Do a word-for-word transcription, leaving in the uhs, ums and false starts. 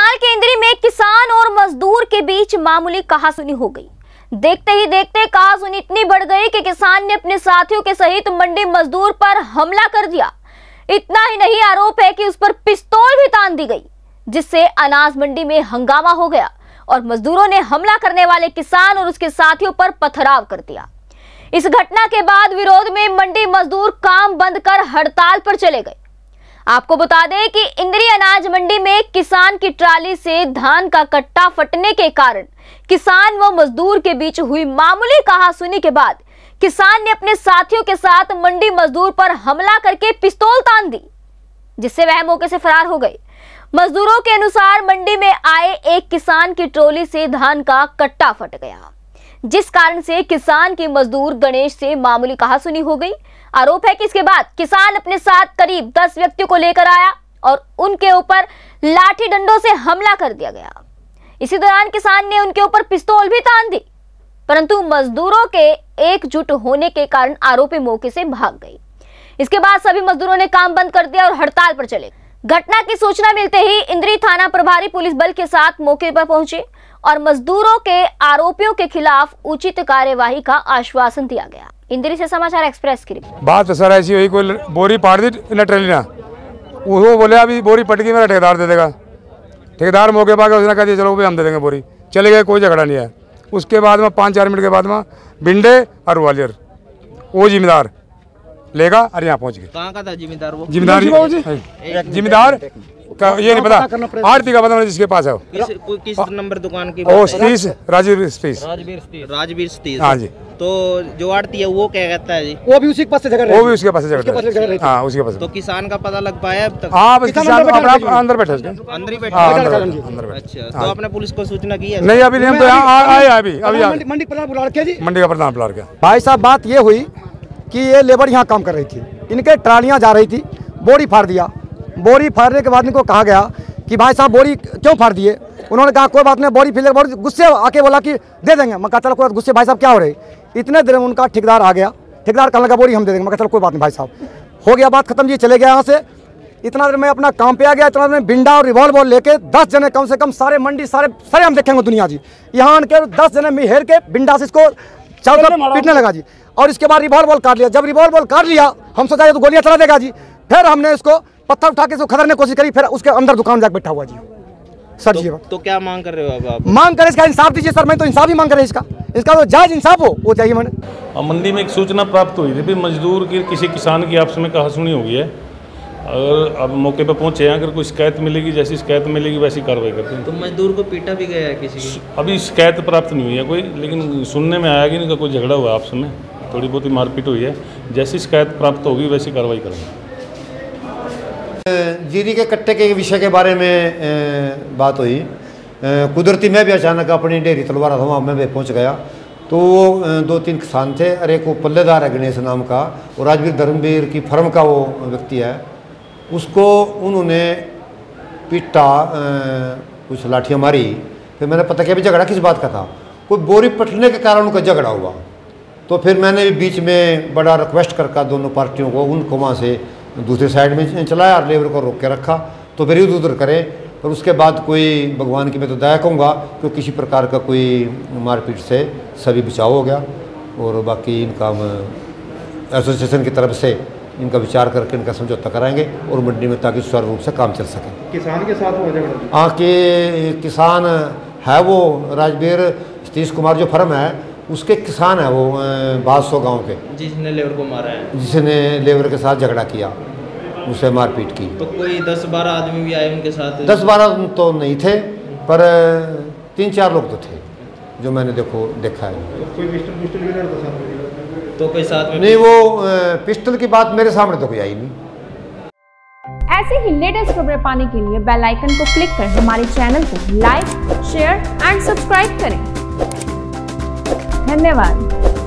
भोपाल के इंद्री में किसान और मजदूर के बीच मामूली कहासुनी हो गई। देखते ही देखते कहासुनी इतनी बढ़ गई कि किसान ने अपने साथियों के सहित मंडी मजदूर पर हमला कर दिया। इतना ही नहीं, आरोप है कि उस पर पिस्तौल भी तान दी गई, जिससे अनाज मंडी में हंगामा हो गया और मजदूरों ने हमला करने वाले किसान और उसके साथियों पर पथराव कर दिया। इस घटना के बाद विरोध में मंडी मजदूर काम बंद कर हड़ताल पर चले गए। आपको बता दें कि इंद्री अनाज मंडी में किसान की ट्राली से धान का कट्टा फटने के कारण किसान व मजदूर के बीच हुई मामूली कहासुनी के बाद किसान ने अपने साथियों के साथ मंडी मजदूर पर हमला करके पिस्तौल तान दी, जिससे वह मौके से फरार हो गए। मजदूरों के अनुसार मंडी में आए एक किसान की ट्रॉली से धान का कट्टा फट गया, जिस कारण से किसान के मजदूर गणेश से मामूली कहासुनी हो गई। आरोप है कि इसके बाद किसान अपने साथ करीब दस व्यक्तियों को लेकर आया और उनके ऊपर लाठी डंडों से हमला कर दिया गया। इसी दौरान किसान ने उनके ऊपर पिस्तौल भी तान दी, परंतु मजदूरों के एकजुट होने के कारण आरोपी मौके से भाग गए। इसके बाद सभी मजदूरों ने काम बंद कर दिया और हड़ताल पर चले। घटना की सूचना मिलते ही इंद्री थाना प्रभारी पुलिस बल के साथ मौके पर पहुंचे और मजदूरों के आरोपियों के खिलाफ उचित कार्यवाही का आश्वासन दिया गया। इंद्री से समाचार एक्सप्रेस की रिपोर्ट। बात तो सर ऐसी हुई, कोई बोरी पाड़ दी ना ट्रेली ना, वो बोले अभी बोरी पट गई, मेरा ठेकेदार दे देगा। ठेकेदार मौके पर उसने कह दिया चलो भाई हम दे देंगे बोरी, चले गए, कोई झगड़ा नहीं है। उसके बाद में पाँच चार मिनट के बाद में भिंडे और ग्वालियर वो जिम्मेदार लेगा और यहाँ पहुँच गए। कहाँ का था जिम्मेदार? वो जिम्मेदार जिम्मेदार का ये नहीं पता, आरती का पता जिसके पास है। किस, किस नंबर दुकान की? ओ स्पीस राजवीर स्पीस राजवीर स्पीस। हाँ जी। तो जो आरती है वो क्या कहता है जी? वो भी उसी के पास से झगड़ रहा है। वो भी उसके पास से झगड़ रहा है। हाँ उसके पास। तो किसान का पता लग पाया अब तक? हाँ बस किसान अंदर बैठे अंदर ही बैठे। अच्छा, तो आपने पुलिस को सूचना की है? नहीं, अभी हम तो यहाँ आए अभी अभी मंडी प्रधान बुला रखे जी। मंडी का प्रधान बुला रखे। भाई साहब बात ये हुई कि ये लेबर यहाँ काम कर रही थी, इनके ट्रालियाँ जा रही थी, बोरी फाड़ दिया। बोरी फाड़ने के बाद इनको कहा गया कि भाई साहब बोरी क्यों फाड़ दिए? उन्होंने कहा कोई बात नहीं, बोरी फिर बोरी गुस्से आके बोला कि दे देंगे। मैं कहा चलो कोई गुस्से, भाई साहब क्या हो रही? इतने देर में उनका ठेकेदार आ गया। ठेकेदार कहने लगा बोरी हम दे देंगे। मैं कहा चलो कोई बात नहीं भाई साहब, हो गया बात खत्म जी, चले गया यहाँ से। इतना देर में अपना काम पे आ गया। इतना देर में बिंडा और रिवॉल्वर लेके दस जने कम से कम सारे मंडी सारे सारे हम देखेंगे दुनिया जी, यहाँ आके दस जने मिहेर के बिंडा से इसको चारों तरफ पीटने लगा जी। और इसके बाद रिवॉल्वर काट लिया। जब रिवॉल्वर काट लिया हम सोचा ये तो गोलियां चला देगा जी। फिर हमने इसको पत्थर उठा के इसको खतरने की कोशिश करी, फिर उसके अंदर दुकान जाकर बैठा हुआ जी। सर तो, जी तो क्या मांग कर रहे हो अब आप? मांग करे इसका इंसाफ दीजिए सर, मैं तो इंसाफ ही मांग करे इसका इसका तो जायज इंसाफ हो वो चाहिए मैंने। मंडी में एक सूचना प्राप्त हुई थी, मजदूर की किसी किसान की आपस में कहासुनी हो गई है। अगर अब मौके पर पहुंचे हैं, अगर कोई शिकायत मिलेगी, जैसी शिकायत मिलेगी वैसी कार्रवाई करते हैं। तो मजदूर को पीटा भी गया है किसी की? अभी शिकायत प्राप्त नहीं हुई है कोई, लेकिन सुनने में आया कि इनका कोई झगड़ा हुआ आपस में, थोड़ी बहुत ही मारपीट हुई है। जैसी शिकायत प्राप्त होगी वैसी कार्रवाई करेंगे। जीरी के कट्टे के विषय के बारे में बात हुई। कुदरती मैं भी अचानक अपनी डेयरी तलवा रहा था, वहाँ मैं भी पहुँच गया तो वो दो तीन किसान थे और एक वो पल्लेदार है गणेश नाम का, और राजवीर धर्मवीर की फर्म का वो व्यक्ति है। उसको उन्होंने पीटा, कुछ लाठियाँ मारी। फिर मैंने पता किया भी झगड़ा किस बात का था। कोई बोरी पटने के कारण उनका झगड़ा हुआ। तो फिर मैंने भी बीच में बड़ा रिक्वेस्ट करके दोनों पार्टियों को उनको वहाँ से दूसरे साइड में चलाया और लेबर को रोक के रखा। तो फिर इधर उधर करे, और उसके बाद कोई भगवान की मैं तो दया कहूँगा कि किसी प्रकार का कोई मारपीट से सभी बचाव हो गया। और बाकी इनका एसोसिएशन की तरफ से इनका विचार करके इनका समझौता कराएंगे और मंडी में ताकि सुचारू रूप से काम चल सके। किसान के साथ हो झगड़ा? हाँ, कि किसान है वो राजवीर सतीश कुमार जो फर्म है उसके किसान है वो बादसो गांव के, जिसने लेबर को मारा है, जिसने लेबर के साथ झगड़ा किया, उसे मारपीट की। तो कोई दस बारह आदमी भी आए उनके साथ? दस बारह तो नहीं थे, पर तीन चार लोग तो थे जो मैंने देखो देखा है। तो कोई पिस्टल पिस्टल भी लड़ता साथ में? तो कोई साथ में नहीं, वो पिस्टल की बात मेरे सामने तो कोई आई नहीं। ऐसे ही लेटेस्ट खबरें पाने के लिए बेल आइकन को क्लिक कर हमारे चैनल को लाइक, शेयर एंड सब्सक्राइब करें। धन्यवाद।